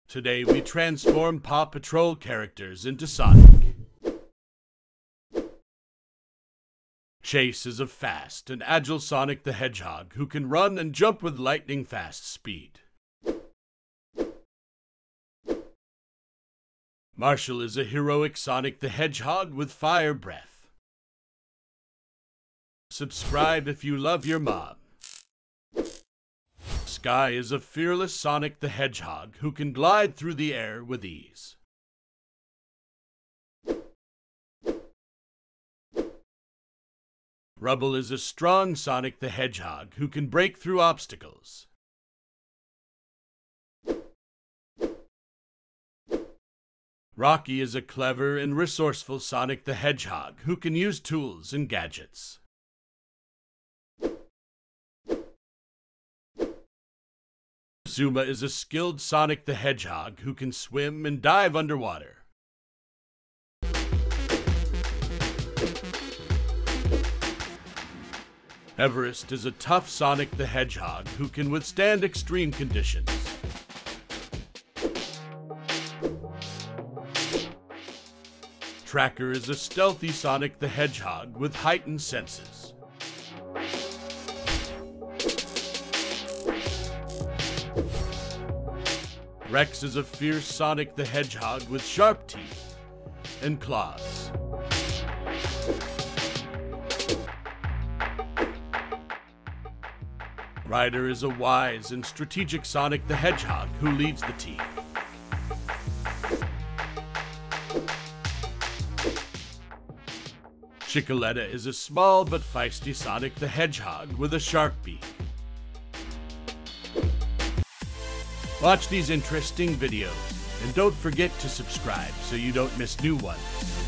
Today we transform PAW Patrol characters into Sonic. Chase is a fast and agile Sonic the Hedgehog who can run and jump with lightning-fast speed. Marshall is a heroic Sonic the Hedgehog with fire breath. Subscribe if you love your mom. Sky is a fearless Sonic the Hedgehog who can glide through the air with ease. Rubble is a strong Sonic the Hedgehog who can break through obstacles. Rocky is a clever and resourceful Sonic the Hedgehog who can use tools and gadgets. Zuma is a skilled Sonic the Hedgehog who can swim and dive underwater. Everest is a tough Sonic the Hedgehog who can withstand extreme conditions. Tracker is a stealthy Sonic the Hedgehog with heightened senses. Rex is a fierce Sonic the Hedgehog with sharp teeth and claws. Ryder is a wise and strategic Sonic the Hedgehog who leads the team. Chicoletta is a small but feisty Sonic the Hedgehog with a sharp beak. Watch these interesting videos and don't forget to subscribe so you don't miss new ones.